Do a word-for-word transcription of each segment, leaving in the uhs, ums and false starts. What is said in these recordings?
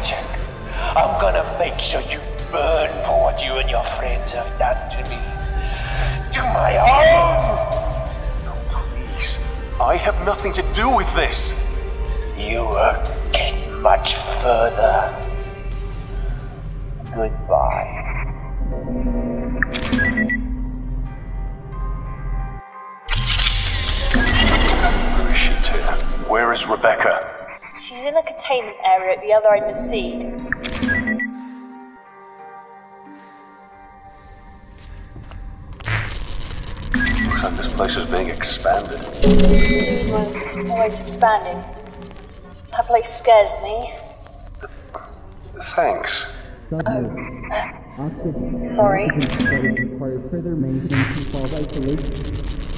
magic. I'm gonna make sure you burn for what you and your friends have done to me. To my own! No, please. I have nothing to do with this. You won't get much further. Goodbye. Where is she to? Where is Rebecca? She's in the containment area at the other end of Seed. Looks like this place is being expanded. Seed was always expanding. That place scares me. Thanks. Oh. Uh, sorry. Require further maintenance and falls isolation.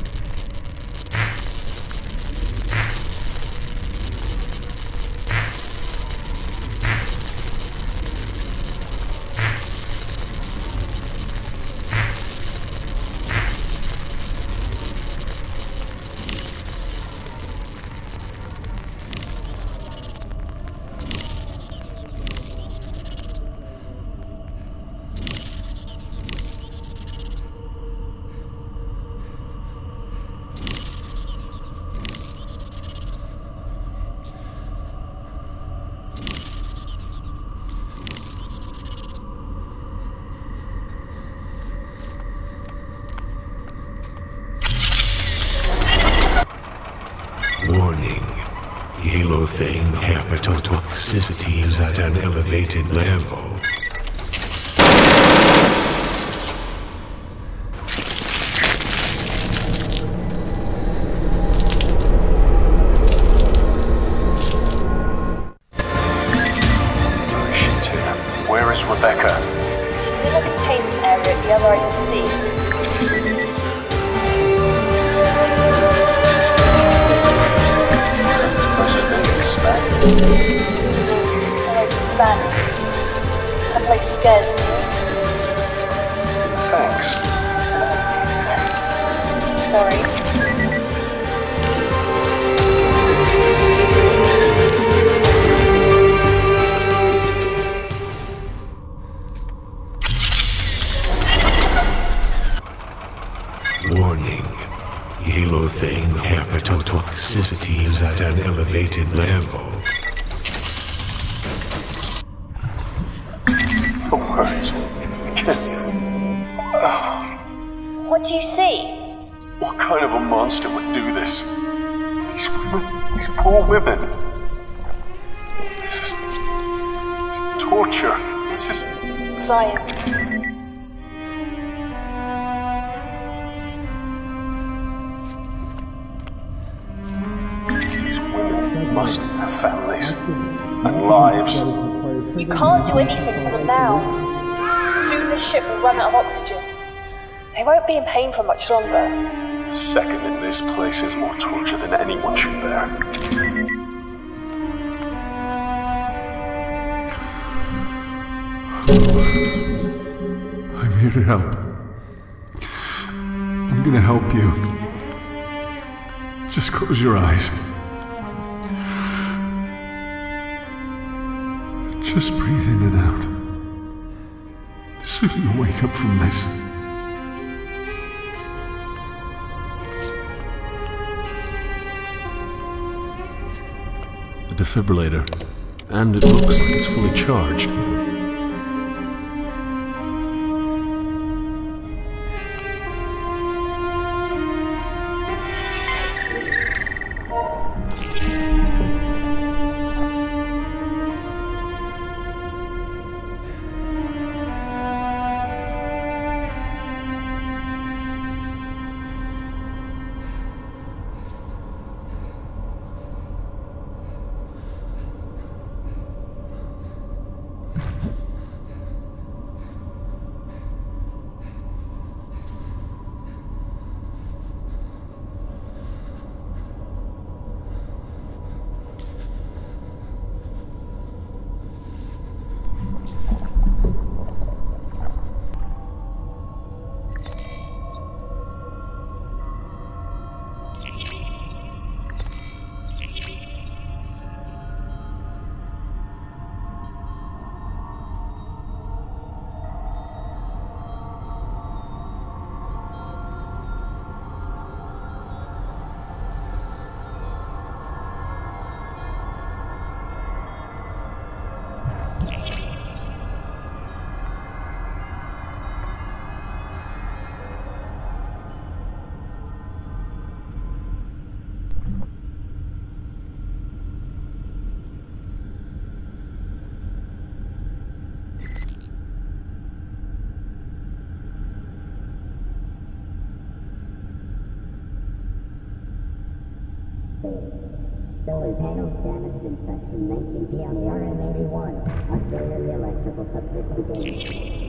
Warning. Halothane hepatotoxicity is at an elevated level. Where is she to? Where is Rebecca? She's in the containment area at the other end of Seed. Expanded. Seed is always expanding. That place scares me. Thanks. Sorry. Warning. Halothane hepatotoxicity is at an elevated level. The words. I can't even... What do you see? What kind of a monster would do this? These women, these poor women. This is... This is torture. This is... Science. These women must have families and lives. You can't do anything for them now. Soon the ship will run out of oxygen. They won't be in pain for much longer. A second in this place is more torture than anyone should bear. I'm here to help. I'm gonna help you. Just close your eyes. Just breathe in and out. Soon you'll wake up from this. A defibrillator. And it looks like it's fully charged. failed. Solar panels damaged in section nineteen B on the R M eighty-one. Auxiliary electrical subsystem damaged.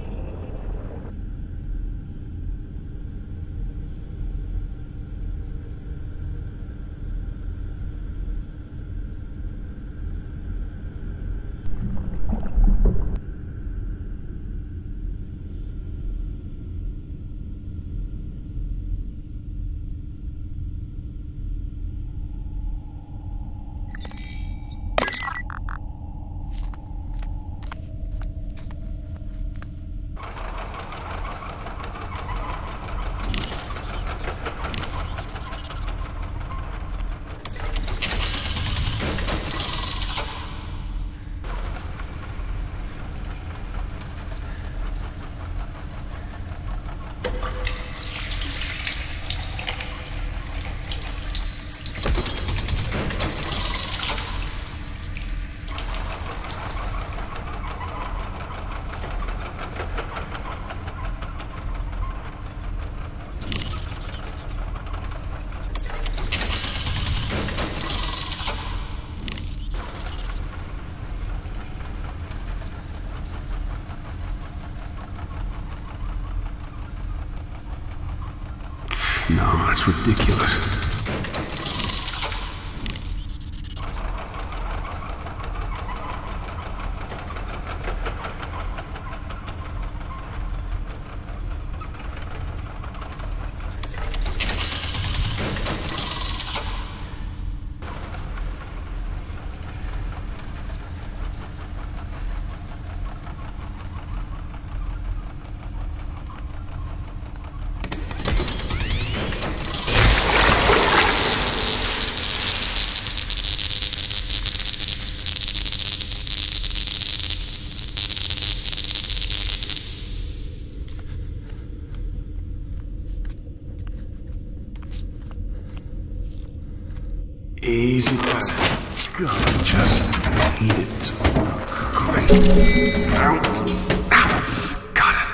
No, that's ridiculous. Easy does it. God, I just hate it. Out. Got it.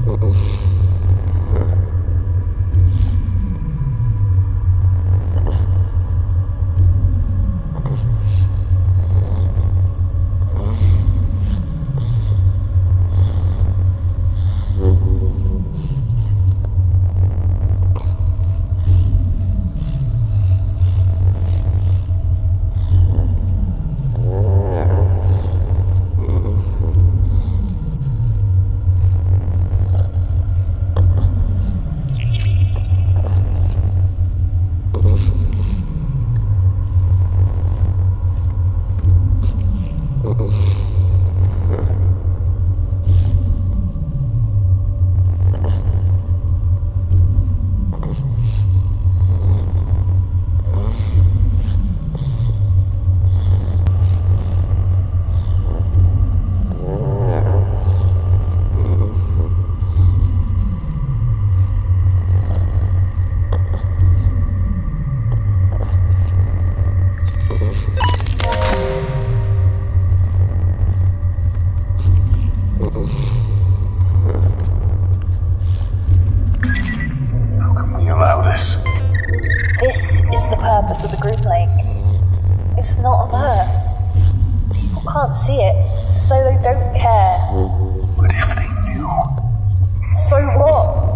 This is the purpose of the group link. It's not on Earth. People can't see it, so they don't care. But if they knew... So what?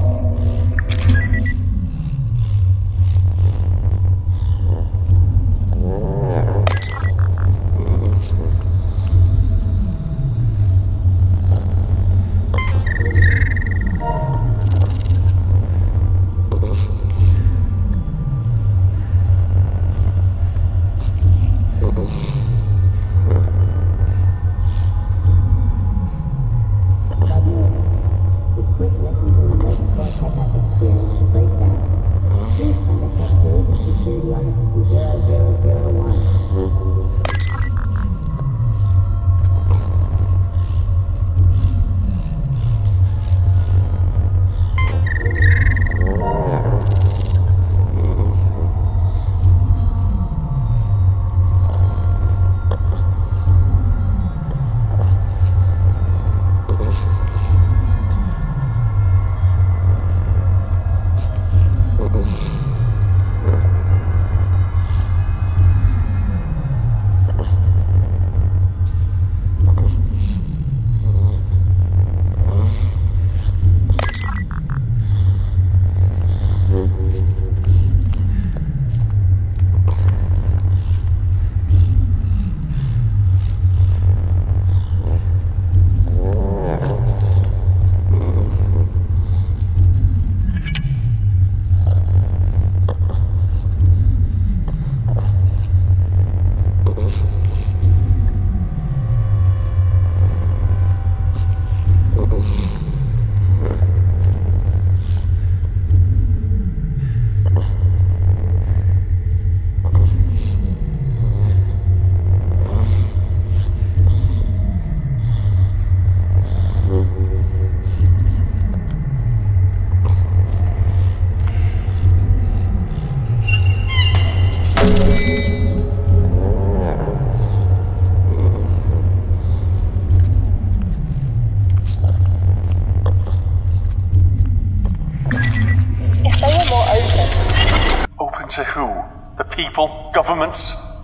To who? The people? Governments?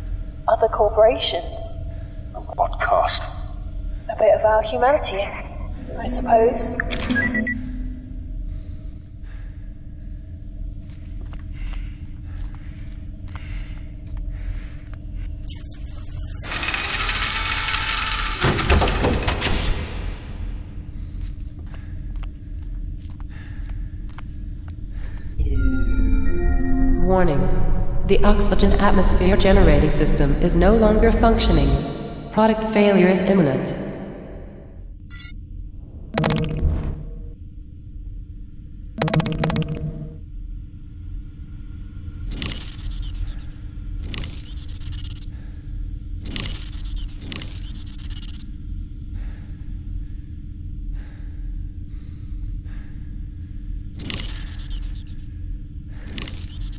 Other corporations. At what cost? A bit of our humanity, I suppose. Warning. The oxygen atmosphere generating system is no longer functioning. Product failure is imminent.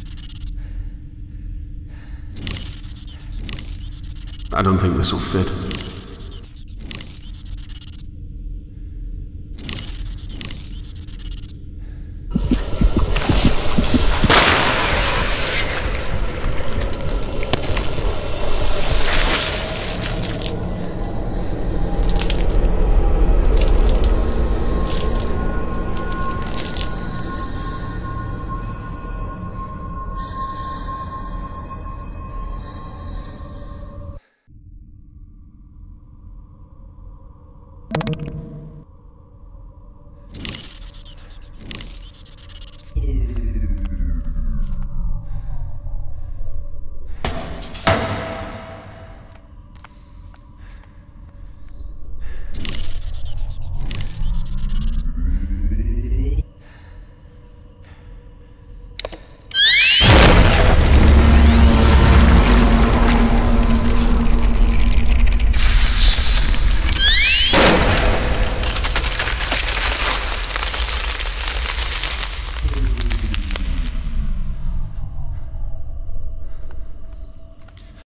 I don't think this will fit.